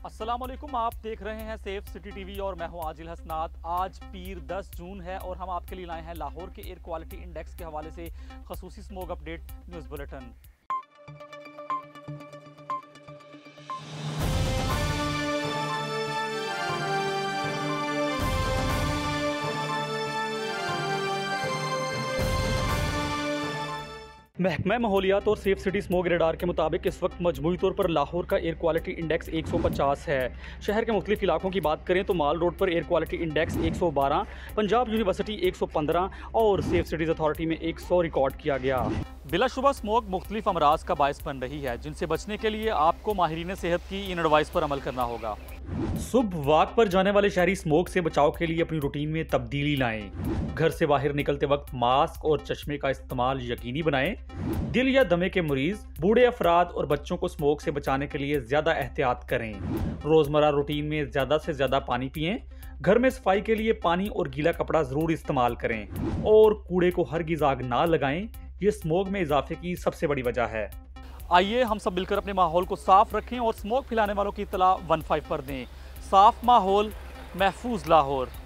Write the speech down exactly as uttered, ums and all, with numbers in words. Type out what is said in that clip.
अस्सलाम वालेकुम, आप देख रहे हैं सेफ सिटी टीवी और मैं हूं आजिल हसनात। आज पीर दस जून है और हम आपके लिए लाए हैं लाहौर के एयर क्वालिटी इंडेक्स के हवाले से खसूसी स्मोक अपडेट न्यूज़ बुलेटिन। महकमा माहौलियात और सेफ सिटी स्मोक रेडार के मुताबिक इस वक्त मजमूई तौर पर लाहौर का एयर क्वालिटी इंडेक्स एक सौ पचास है। शहर के मुख्तलिफ इलाकों की बात करें तो माल रोड पर एयर क्वालिटी इंडेक्स एक सौ बारह, पंजाब यूनिवर्सिटी एक सौ पंद्रह और सेफ सिटीज़ अथॉरिटी में एक सौ रिकॉर्ड किया गया। बिलाशुबा स्मोक मुख्तलिफ अमराज का बायस बन रही है, जिनसे बचने के लिए आपको माहिरीन सेहत की इन एडवाइस पर अमल करना होगा। सुबह वॉक पर जाने वाले शहरी स्मोक से बचाव के लिए अपनी रूटीन में तब्दीली लाएं। घर से बाहर निकलते वक्त मास्क और चश्मे का इस्तेमाल यकीनी बनाएं। दिल या दमे के मरीज, बूढ़े अफराद और बच्चों को स्मोक से बचाने के लिए ज्यादा एहतियात करें। रोजमर्रा रूटीन में ज्यादा से ज्यादा पानी पिएं। घर में सफाई के लिए पानी और गीला कपड़ा जरूर इस्तेमाल करें और कूड़े को हरगिज़ आग ना लगाएं। ये स्मोक में इजाफे की सबसे बड़ी वजह है। आइए हम सब मिलकर अपने माहौल को साफ रखें और स्मोक फैलाने वालों की इत्तला वन फाइव पर दें। साफ माहौल, महफूज लाहौर।